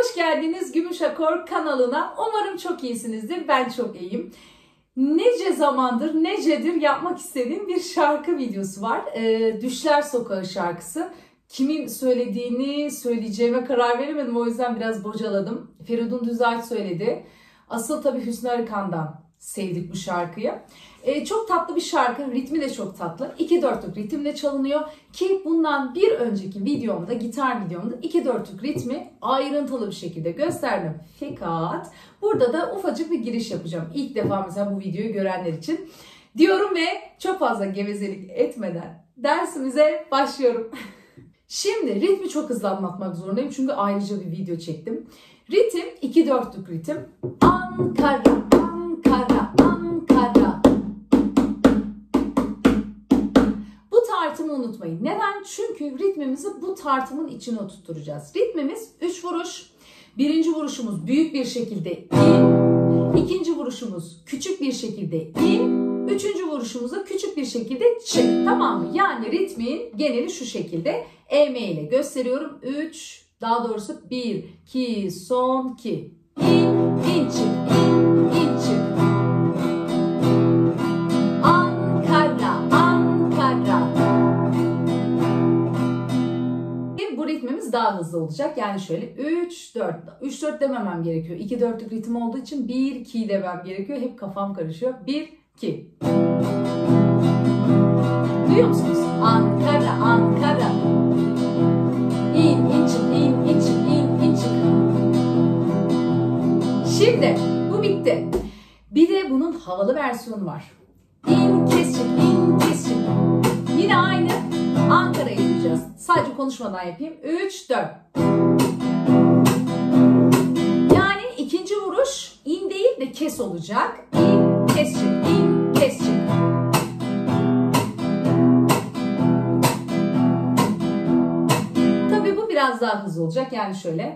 Hoş geldiniz Gümüş Akor kanalına. Umarım çok iyisinizdir. Ben çok iyiyim. Nece zamandır, necedir yapmak istediğim bir şarkı videosu var. Düşler Sokağı şarkısı. Kimin söylediğini söyleyeceğime karar veremedim. O yüzden biraz bocaladım. Feridun Düzay söyledi. Asıl tabii Hüsnü Arıkan'dan sevdik bu şarkıyı. Çok tatlı bir şarkı. Ritmi de çok tatlı. 2/4'lük ritimle çalınıyor. Ki bundan bir önceki videomda, gitar videomda 2/4'lük ritmi ayrıntılı bir şekilde gösterdim. Fakat burada da ufacık bir giriş yapacağım. İlk defa mesela bu videoyu görenler için. Diyorum ve çok fazla gevezelik etmeden dersimize başlıyorum. Şimdi ritmi çok hızlı anlatmak zorundayım. Çünkü ayrıca bir video çektim. Ritim 2/4'lük ritim. Ankara, Ankara, Ankara. Bu tartımı unutmayın. Neden? Çünkü ritmimizi bu tartımın içine oturtturacağız. Ritmimiz 3 vuruş. Birinci vuruşumuz büyük bir şekilde in. İkinci vuruşumuz küçük bir şekilde in. Üçüncü vuruşumuza küçük bir şekilde çık. Tamam mı? Yani ritmin geneli şu şekilde. EM ile gösteriyorum. 3, daha doğrusu 1, 2, son 2. İn, çık, in, çık. Ankara, Ankara. Bu ritmimiz daha hızlı olacak. Yani şöyle 3, 4. 3, 4 dememem gerekiyor. 2/4'lük ritim olduğu için 1, 2 demem gerekiyor. Hep kafam karışıyor. 1, 2. Duyuyor musunuz? Ankara, Ankara. İn, çık, in, çık, in, çık. Şimdi bu bitti. Bir de bunun havalı versiyonu var. İn, kes, çık, in, kes, çık. Yine aynı Ankara'yı yapacağız. Sadece konuşmadan yapayım. 3, 4. Yani ikinci vuruş in değil de kes olacak. İn, kes, çık, in, kes, çık. Tabii bu biraz daha hızlı olacak. Yani şöyle.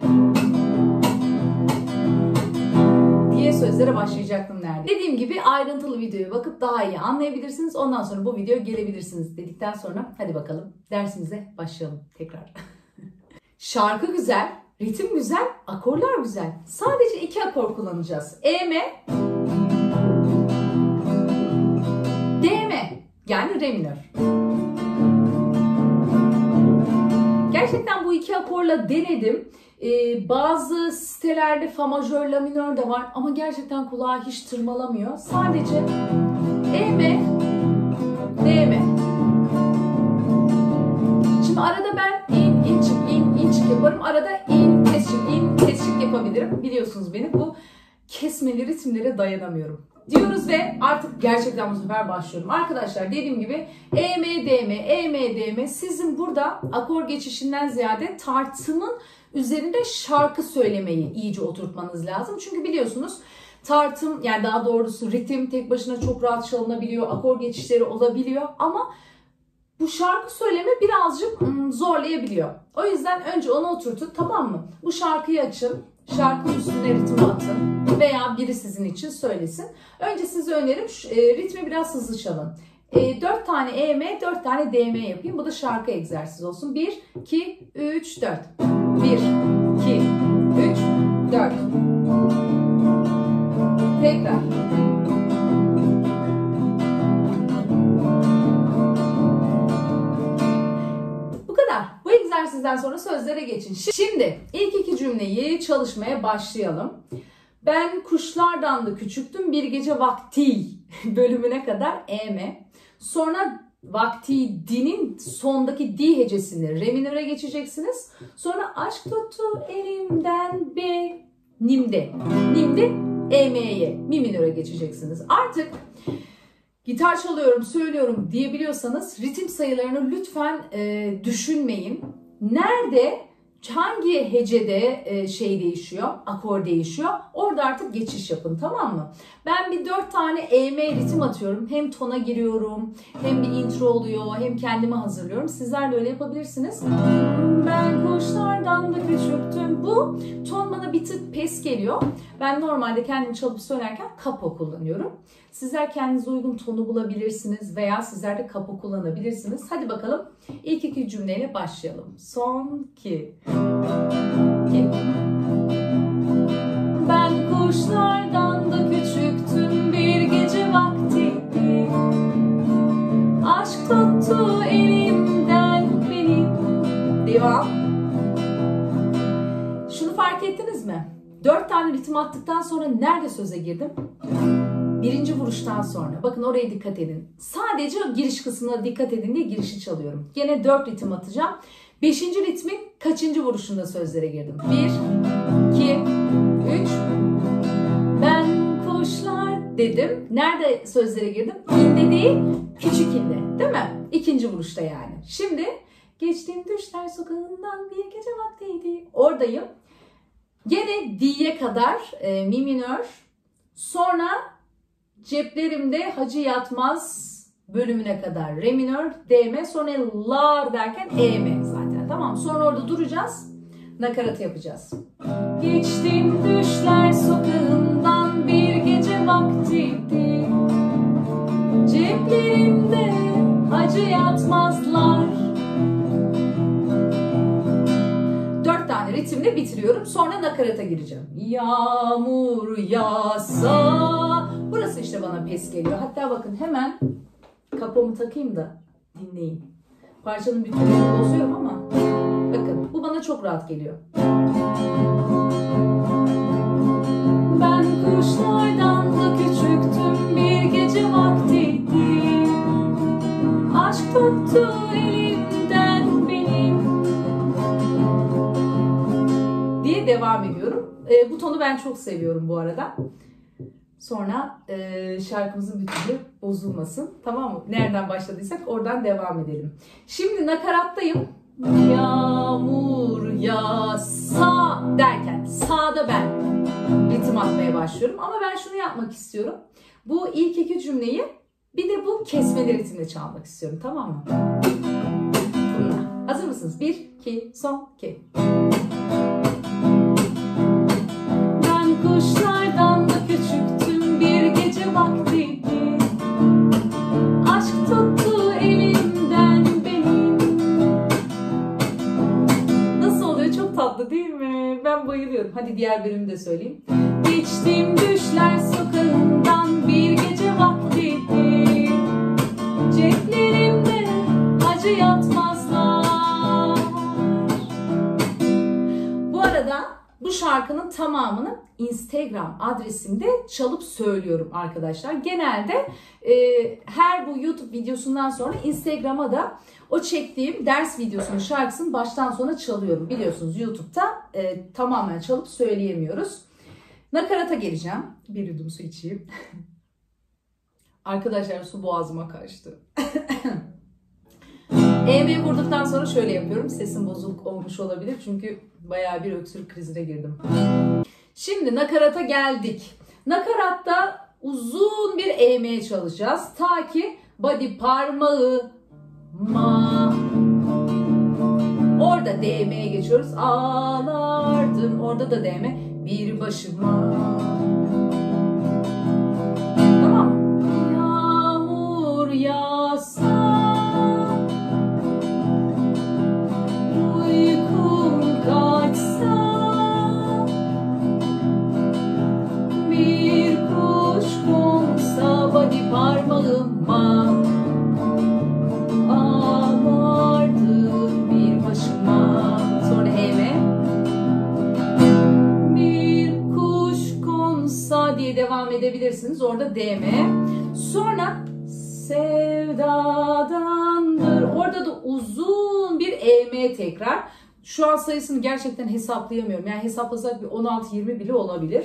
Diye sözlere başlayacaktım nerede. Dediğim gibi ayrıntılı videoya bakıp daha iyi anlayabilirsiniz. Ondan sonra bu videoya gelebilirsiniz dedikten sonra hadi bakalım dersimize başlayalım tekrar. Şarkı güzel, ritim güzel, akorlar güzel. Sadece 2 akor kullanacağız. EM, DM yani re minör. Gerçekten bu 2 akorla denedim. Bazı sitelerde fa majör, la minör de var ama gerçekten kulağı hiç tırmalamıyor. Sadece EM, DM. Şimdi arada ben in, çık, in, çık yaparım. Arada in, kes, çık, in, kes, çık yapabilirim. Biliyorsunuz beni, bu kesmeli ritimlere dayanamıyorum. Diyoruz ve artık gerçekten bu sefer başlıyorum. Arkadaşlar dediğim gibi EM, DM, EM, DM. Sizin burada akor geçişinden ziyade tartımın üzerinde şarkı söylemeyi iyice oturtmanız lazım. Çünkü biliyorsunuz tartım, yani daha doğrusu ritim tek başına çok rahat çalınabiliyor. Akor geçişleri olabiliyor ama bu şarkı söyleme birazcık zorlayabiliyor. O yüzden önce onu oturtun, tamam mı? Bu şarkıyı açın. Şarkının üstüne ritmi atın veya biri sizin için söylesin. Önce size önerim ritmi biraz hızlı çalın. 4 tane EM, 4 tane DM yapayım. Bu da şarkı egzersizi olsun. 1, 2, 3, 4. 1, 2, 3, 4. Tekrar. Bu kadar. Bu egzersizden sonra sözlere geçin. Şimdi ilk 2 cümleyi çalışmaya başlayalım. Ben kuşlardan da küçüktüm bir gece vakti bölümüne kadar EM. Sonra vakti di'nin sondaki di hecesini re minöre geçeceksiniz. Sonra aşk tuttu elimden be nimde. Nimde EM'ye mi minöre geçeceksiniz. Artık gitar çalıyorum, söylüyorum diyebiliyorsanız ritim sayılarını lütfen düşünmeyin. Nerede, hangi hecede şey değişiyor, akor değişiyor, orada artık geçiş yapın, tamam mı? Ben bir 4 tane EM ritim atıyorum. Hem tona giriyorum, hem bir intro oluyor, hem kendimi hazırlıyorum. Sizler de öyle yapabilirsiniz. Ben kuşlardan da küçüktüm. Bu ton bana bir tık pes geliyor. Ben normalde kendim çalıp söylerken kapo kullanıyorum. Sizler kendinize uygun tonu bulabilirsiniz veya sizler de kapo kullanabilirsiniz. Hadi bakalım ilk 2 cümleyle başlayalım. Son 2. 2. fark ettiniz mi? 4 tane ritim attıktan sonra nerede söze girdim? Birinci vuruştan sonra. Bakın oraya dikkat edin. Sadece o giriş kısmına dikkat edin diye girişi çalıyorum. Gene 4 ritim atacağım. 5. ritmin kaçıncı vuruşunda sözlere girdim? 1, 2, 3. Ben kuşlar dedim. Nerede sözlere girdim? İnde değil, küçük inde. Değil mi? İkinci vuruşta yani. Şimdi geçtiğim düşler sokağından bir gece vaktiydi. Oradayım. Gene D'ye kadar mi minör. Sonra ceplerimde hacı yatmaz bölümüne kadar re minör, D-me, sonra la derken E-me zaten, tamam. Sonra orada duracağız, nakaratı yapacağız. Geçtim düşler sokağından bir gece vaktiydi, ceplerimde hacı yatmazlar. 4 tane ritimle bitiriyorum, sonra nakarata gireceğim. Yağmur yağsa. Burası işte bana pes geliyor. Hatta bakın hemen kapağımı takayım da dinleyin. Parçanın bütünlüğünü bozuyorum ama bakın bu bana çok rahat geliyor. Ben kuşlardan da küçüktüm, bir gece vaktiydi, aşk tuttu elimden benim diye devam ediyorum. Bu tonu ben çok seviyorum bu arada. Sonra şarkımızın bütünlüğü bozulmasın. Tamam mı? Nereden başladıysak oradan devam edelim. Şimdi nakarattayım. Yağmur yağsa derken sağda ben ritim atmaya başlıyorum. Ama ben şunu yapmak istiyorum. Bu ilk 2 cümleyi bir de bu kesmeli ritimle çalmak istiyorum. Tamam mı? Bununla. Hazır mısınız? 1, 2, son 2. Ben kuşlardan da küçüktüm, bir gece vaktiydi, aşk tuttu elimden benim. Nasıl oluyor? Çok tatlı değil mi? Ben bayılıyorum. Hadi diğer bölümü de söyleyeyim. Geçtim düşler sokağından bir gece vaktiydi, ceplerimde hacı yatmazlar. Bu arada bu şarkının tamamını Instagram adresimde çalıp söylüyorum arkadaşlar. Genelde her bu YouTube videosundan sonra Instagram'a da o çektiğim ders videosunun şarkısını baştan sona çalıyorum. Biliyorsunuz YouTube'da tamamen çalıp söyleyemiyoruz. Nakarata geleceğim. Bir yudum su içeyim. Arkadaşlar su boğazıma kaçtı. E-me'yi vurduktan sonra şöyle yapıyorum. Sesim bozuk olmuş olabilir çünkü bayağı bir öksürük krizine girdim. Şimdi nakarata geldik. Nakaratta uzun bir E-me çalacağız. Ta ki body parmağı ma. Orada D-me'ye geçiyoruz. Ağlardım. Orada da D-me. Bir başıma. Tamam mı? Yağmur yağsa, uykum kaçsa, bir kuş konsa body parmağıma, ağlardım bir başıma. Sonra E-me. Bir kuş konsa diye devam edebilirsiniz. Orada D-me. Sonra sevdadandır. Orada da uzun bir E-me tekrar. Şu an sayısını gerçekten hesaplayamıyorum. Yani hesaplasak bir 16-20 bile olabilir.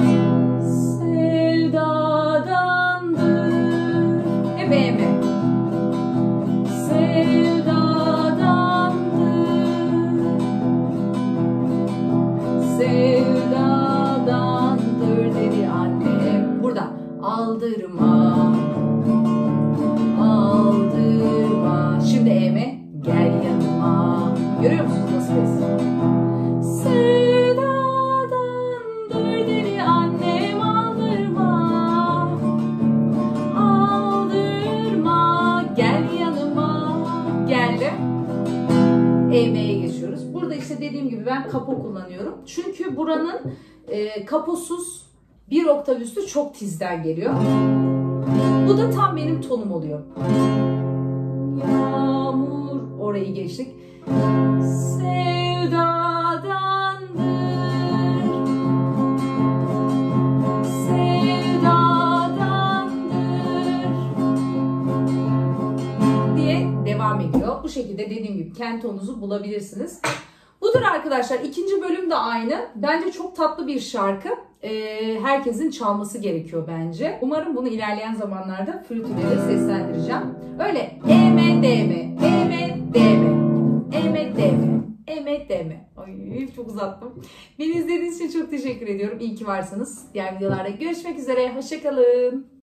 Sevdadandır. Hep E-me. Sevdadandır dedi annem. Burada aldırma, aldırma. Şimdi E-me, gel yanıma. Görüyor musunuz nasıl ses? Sevdadandır dedi annem, aldırma, aldırma. Gel yanıma. Geldi. E-me'ye geçiyoruz. Burada işte dediğim gibi ben kapo kullanıyorum. Çünkü buranın kaposuz bir oktav üstü çok tizden geliyor. Bu da tam benim tonum oluyor. Yağmur, orayı geçtik. Sevdadandır devam ediyor. Bu şekilde dediğim gibi kendi tonunuzu bulabilirsiniz. Budur arkadaşlar. İkinci bölüm de aynı. Bence çok tatlı bir şarkı. Herkesin çalması gerekiyor bence. Umarım bunu ilerleyen zamanlarda flütüyle seslendireceğim. Öyle E, M, D, M, E, M, D, M, E, M, D, M, E, M, D, M. Ay çok uzattım. Beni izlediğiniz için çok teşekkür ediyorum. İyi ki varsınız. Diğer videolarda görüşmek üzere. Hoşça kalın.